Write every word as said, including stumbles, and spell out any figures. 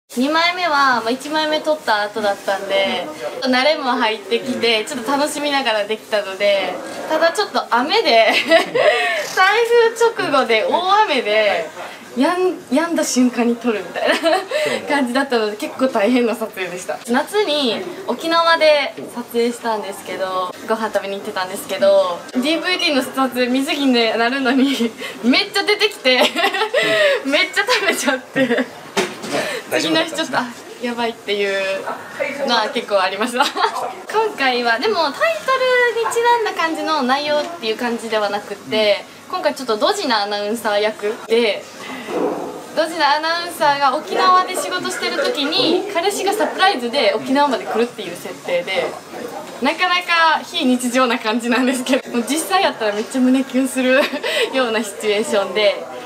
にまいめは、まあ、いちまいめ撮った後だったんで慣れも入ってきてちょっと楽しみながらできたので、ただちょっと雨で台風直後で大雨でやんやんだ瞬間に撮るみたいな感じだったので結構大変な撮影でした。夏に沖縄で撮影したんですけど、ご飯食べに行ってたんですけど ディーブイディー の撮影水着になるのにめっちゃ出てきてめっちゃ食べちゃって次の日ちょっとあやばいっていうのは結構ありました今回はでもタイトルにちなんだ感じの内容っていう感じではなくて、今回ちょっとドジなアナウンサー役で、ドジなアナウンサーが沖縄で仕事してる時に彼氏がサプライズで沖縄まで来るっていう設定で、なかなか非日常な感じなんですけど、実際やったらめっちゃ胸キュンするようなシチュエーションで。